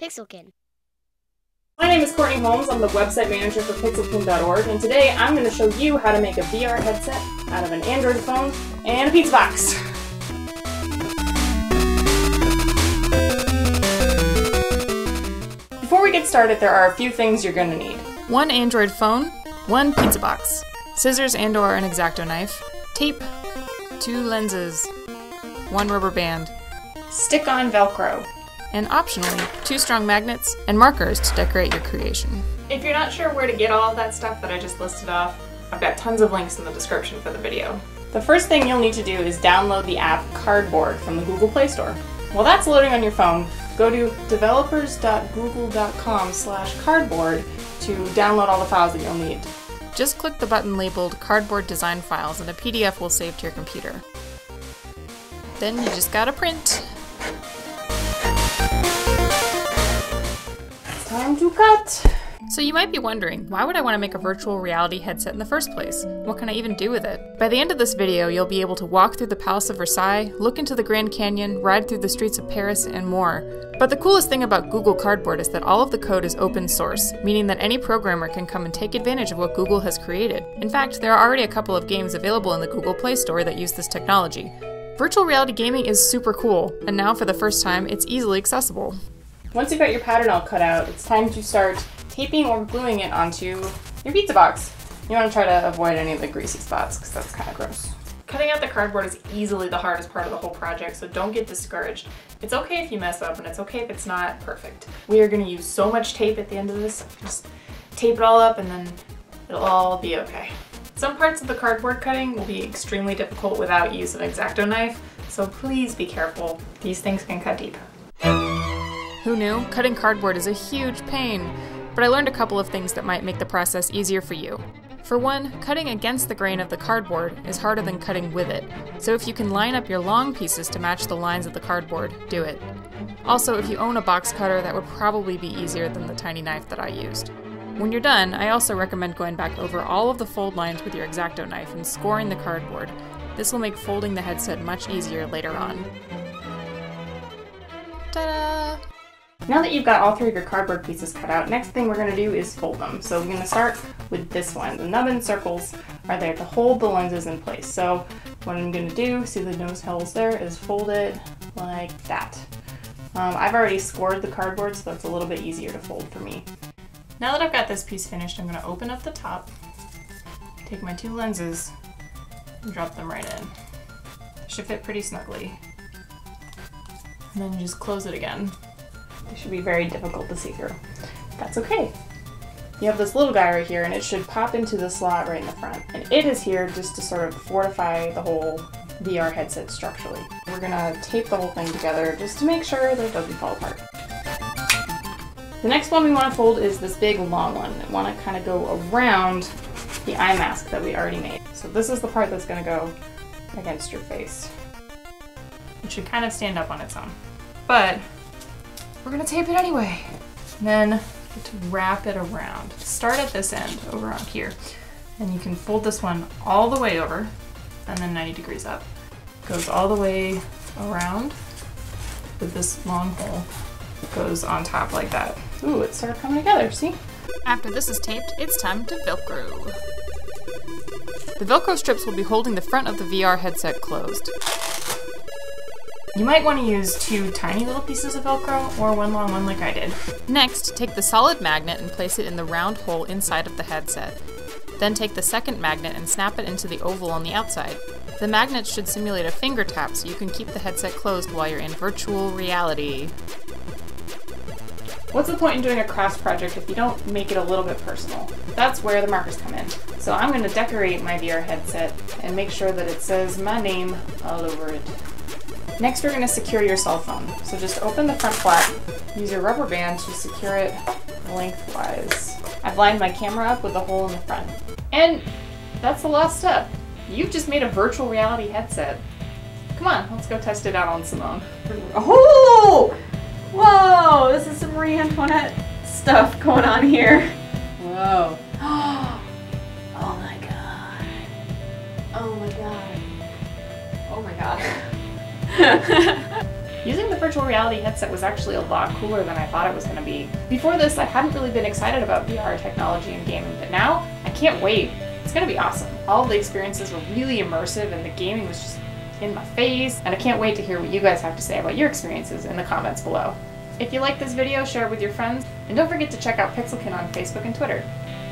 Pixelkin. My name is Courtney Holmes. I'm the website manager for pixelkin.org, and today I'm going to show you how to make a VR headset out of an Android phone and a pizza box. Before we get started, there are a few things you're going to need. One Android phone, one pizza box, scissors and/or an X-ACTO knife, tape, 2 lenses, 1 rubber band, Stick-on velcro, and optionally 2 strong magnets and markers to decorate your creation. If you're not sure where to get all of that stuff that I just listed off, I've got tons of links in the description for the video. The first thing you'll need to do is download the app Cardboard from the Google Play Store. While that's loading on your phone, go to developers.google.com/cardboard to download all the files that you'll need. Just click the button labeled Cardboard Design Files and a PDF will save to your computer. Then you just gotta print. Time to cut! So you might be wondering, why would I want to make a virtual reality headset in the first place? What can I even do with it? By the end of this video, you'll be able to walk through the Palace of Versailles, look into the Grand Canyon, ride through the streets of Paris, and more. But the coolest thing about Google Cardboard is that all of the code is open source, meaning that any programmer can come and take advantage of what Google has created. In fact, there are already a couple of games available in the Google Play Store that use this technology. Virtual reality gaming is super cool, and now for the first time, it's easily accessible. Once you've got your pattern all cut out, it's time to start taping or gluing it onto your pizza box. You want to try to avoid any of the greasy spots because that's kind of gross. Cutting out the cardboard is easily the hardest part of the whole project, so don't get discouraged. It's okay if you mess up, and it's okay if it's not perfect. We are going to use so much tape at the end of this. Just tape it all up and then it'll all be okay. Some parts of the cardboard cutting will be extremely difficult without use of an X-ACTO knife, so please be careful. These things can cut deep. Who knew? Cutting cardboard is a huge pain, but I learned a couple of things that might make the process easier for you. For one, cutting against the grain of the cardboard is harder than cutting with it, so if you can line up your long pieces to match the lines of the cardboard, do it. Also, if you own a box cutter, that would probably be easier than the tiny knife that I used. When you're done, I also recommend going back over all of the fold lines with your X-ACTO knife and scoring the cardboard. This will make folding the headset much easier later on. Ta-da! Now that you've got all 3 of your cardboard pieces cut out, next thing we're going to do is fold them. So we're going to start with this one. The nubbin circles are there to hold the lenses in place. So what I'm going to do, see the nose holes there, is fold it like that. I've already scored the cardboard, so that's a little bit easier to fold for me. Now that I've got this piece finished, I'm going to open up the top, take my 2 lenses, and drop them right in. Should fit pretty snugly. And then just close it again. They should be very difficult to see through. That's okay. You have this little guy right here, and it should pop into the slot right in the front. And it is here just to sort of fortify the whole VR headset structurally. We're gonna tape the whole thing together just to make sure that it doesn't fall apart. The next one we want to fold is this big long one. We want to kind of go around the eye mask that we already made. So this is the part that's going to go against your face. It should kind of stand up on its own. But we're going to tape it anyway. And then get to wrap it around. Start at this end over on here. And you can fold this one all the way over and then 90 degrees up. Goes all the way around with this long hole. Goes on top like that. Ooh, it's sort of coming together, see? After this is taped, it's time to Velcro. The Velcro strips will be holding the front of the VR headset closed. You might want to use 2 tiny little pieces of Velcro or 1 long one like I did. Next, take the solid magnet and place it in the round hole inside of the headset. Then take the second magnet and snap it into the oval on the outside. The magnet should simulate a finger tap so you can keep the headset closed while you're in virtual reality. What's the point in doing a crafts project if you don't make it a little bit personal? That's where the markers come in. So I'm going to decorate my VR headset and make sure that it says my name all over it. Next, we're going to secure your cell phone. So just open the front flap, use your rubber band to secure it lengthwise. I've lined my camera up with a hole in the front. And that's the last step. You've just made a virtual reality headset. Come on, let's go test it out on Simone. Oh! Whoa! This is some Marie Antoinette stuff going on here. Whoa. Oh my god. Oh my god. Oh my god. Using the virtual reality headset was actually a lot cooler than I thought it was going to be. Before this, I hadn't really been excited about VR technology and gaming, but now I can't wait. It's going to be awesome. All of the experiences were really immersive and the gaming was just in my face, and I can't wait to hear what you guys have to say about your experiences in the comments below. If you like this video, share it with your friends, and don't forget to check out Pixelkin on Facebook and Twitter.